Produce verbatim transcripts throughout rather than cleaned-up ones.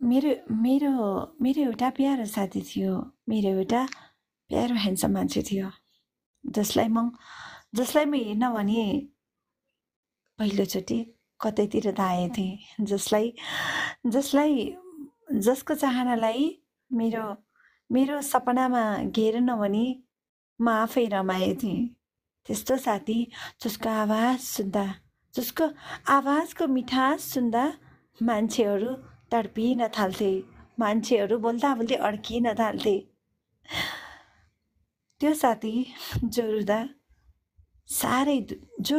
मेरो मेरो मेरो एउटा प्यारो साथी थियो, मेरो एउटा प्यारो ह्यान्डसम मान्छे थियो, जसलाई म जसलाई म हेर्न भने पहिलोचोटि कतैतिर धाएँ थिएँ, जसलाई जसलाई जसको चाहनालाई मेरो मेरो सपनामा घेर नभनी म आफै रमाए थिएँ। त्यस्तो साथी जसको आवाज सुन्दा जसको आवाजको मिठास सुन्दा मान्छेहरू तडपिन थाल्थे, मान्छेहरू बोल्दा बोल्दै अड्किन थाल्थे। त्यो साथी जो रुँदा साह्रै जो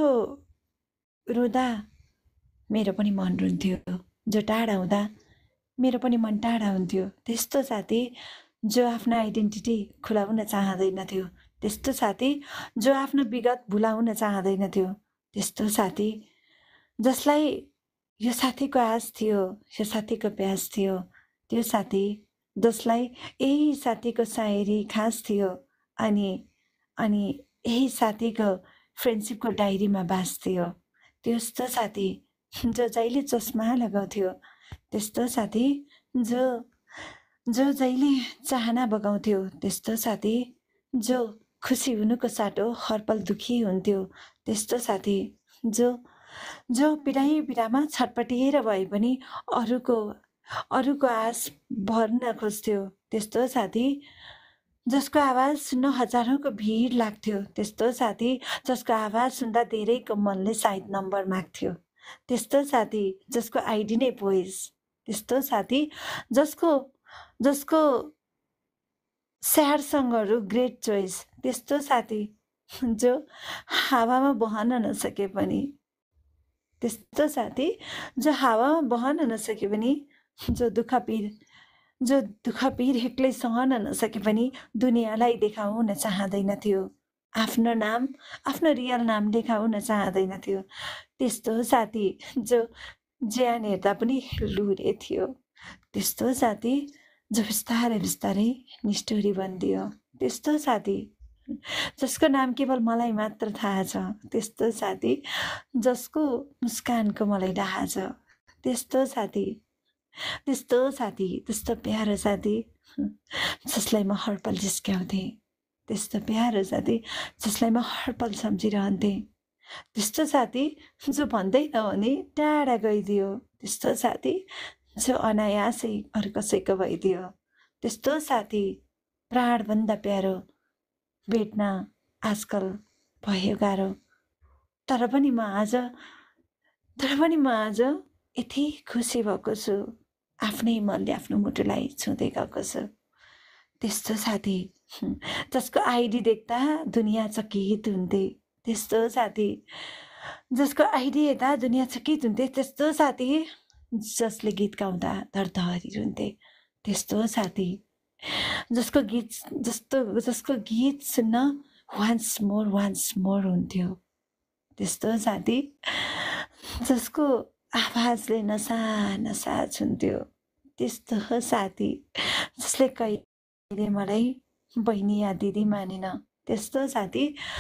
रुँदा मेरो पनि मन रुन्थ्यो, जो टाढा हुँदा मेरो पनि मन टाढा हुन्थ्यो। त्यस्तो साथी जो आफ्नो आइडेन्टिटी खुलाउन चाहँदैनथ्यो, त्यस्तो साथी जो आफ्नो विगत भुलाउन चाहँदैनथ्यो, त्यस्तो साथी जसलाई यो साथीको आश थियो, यो साथीको प्यास थियो, त्यो साथी जसलाई यही साथीको सायरी खास थियो, अनि अनि यही साथीको फ्रेन्डसिपको डायरीमा बाँच्थ्यो। त्यस्तो साथी जो जहिले चस्मा लगाउँथ्यो, त्यस्तो साथी जो जो जहिले चाहना बगाउँथ्यो, त्यस्तो साथी जो खुसी हुनुको साटो हरपल दुखी हुन्थ्यो, त्यस्तो साथी जो जो पिराही पिरामा छटपटिएर भए पनि अरूको अरूको आश भर्न खोज्थ्यो, त्यस्तो साथी जसको आवाज सुन्न हजारौँको भिड लाग्थ्यो, त्यस्तो साथी जसको आवाज सुन्दा धेरैको मनले सायद नम्बर माग्थ्यो, त्यस्तो साथी जसको आइडी नै पोइज, त्यस्तो साथी जसको जसको स्याड सङ्गहरू ग्रेट चोइस, त्यस्तो साथी जो हावामा बहन नसके पनि त्यस्तो साथी जो हावामा बहन नसके पनि जो दुःख पीर जो दुःख पीर एक्लै सहन नसके पनि दुनियाँलाई देखाउन चाहँदैनथ्यो, आफ्नो नाम आफ्नो रियल नाम देखाउन चाहँदैनथ्यो, त्यस्तो साथी जो ज्यान हेर्दा पनि लुरे थियो, त्यस्तो साथी जो बिस्तारै बिस्तारै निष्ठुरी बनिदियो, त्यस्तो साथी जसको नाम केवल मलाई मात्र थाहा छ, त्यस्तो साथी जसको मुस्कानको मलाई डाहा छ, त्यस्तो साथी त्यस्तो साथी त्यस्तो प्यारो साथी जसलाई म हरपल जिस्क्याउँथेँ, त्यस्तो प्यारो साथी जसलाई म हरपल सम्झिरहन्थेँ, त्यस्तो साथी जो भन्दै नहुने टाढा गइदियो, त्यस्तो साथी जो अनायासै अरू कसैको भइदियो, त्यस्तो साथी प्राणभन्दा प्यारो भेट्न आजकल भयो गाह्रो। तर पनि म आज तर पनि म आज यति खुसी भएको छु, आफ्नै मनले आफ्नो मुटुलाई छुँदै गएको छु। त्यस्तो साथी जसको आइडी देख्दा दुनियाँ चकित हुन्थे, त्यस्तो साथी जसको आइडी हेर्दा दुनियाँ चकित हुन्थे, त्यस्तो साथी जसले गीत गाउँदा धरधरी हुन्थे, त्यस्तो साथी जसको गीत जस्तो जसको गीत सुन्न वान्स मोर वान्स मोर हुन्थ्यो, त्यस्तो साथी जसको आवाजले नसा नसा छुन्थ्यो, त्यस्तो साथी जसले कहिले मलाई बहिनी या दिदी मानेन, त्यस्तो साथी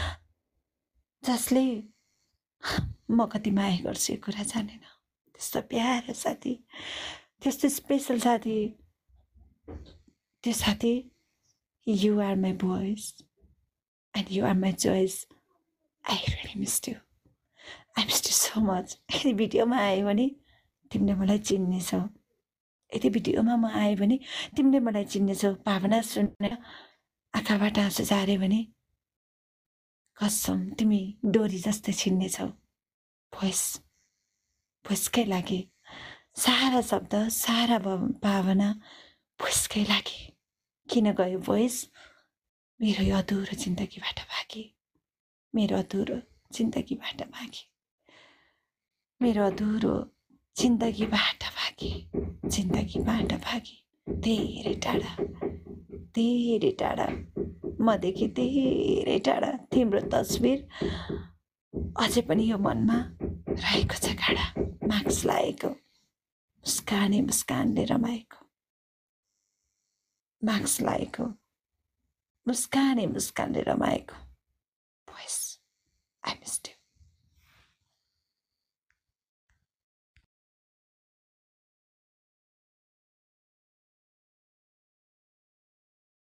जसले म कति माया गर्छु यो कुरा जानेन, त्यस्तो प्यारो साथी, त्यस्तो स्पेसल साथी, त्यो साथी you are my voice and you are my choice. I really miss you, I miss you so much. यदि भिडियोमा आयो भने तिमीले मलाई चिन्नेछौ, यदि भिडियोमा म आएँ भने तिमीले मलाई चिन्नेछौ, भावना सुनेर आँखाबाट आँसु झार्यो भने कसम तिमी डोरी जस्तै छिन्नेछौ। भोइस भोइसकै लागि सारा शब्द सारा भावना भोइसकै लागि किन गयो भोइस, मेरो यो अधुरो जिन्दगीबाट भागी, मेरो अधुरो जिन्दगीबाट भागी, मेरो अधुरो जिन्दगीबाट भागी, जिन्दगीबाट भागी, धेरै टाढा धेरै टाढा मदेखि धेरै टाढा तिम्रो तस्बिर अझै पनि यो मनमा रहेको छ गाडा, माक्स लागेको मुस्काने मुस्कानले रमाएको, माक्स लागेको मुस्काने मुस्कानले रमाएको भोइस। I miss you.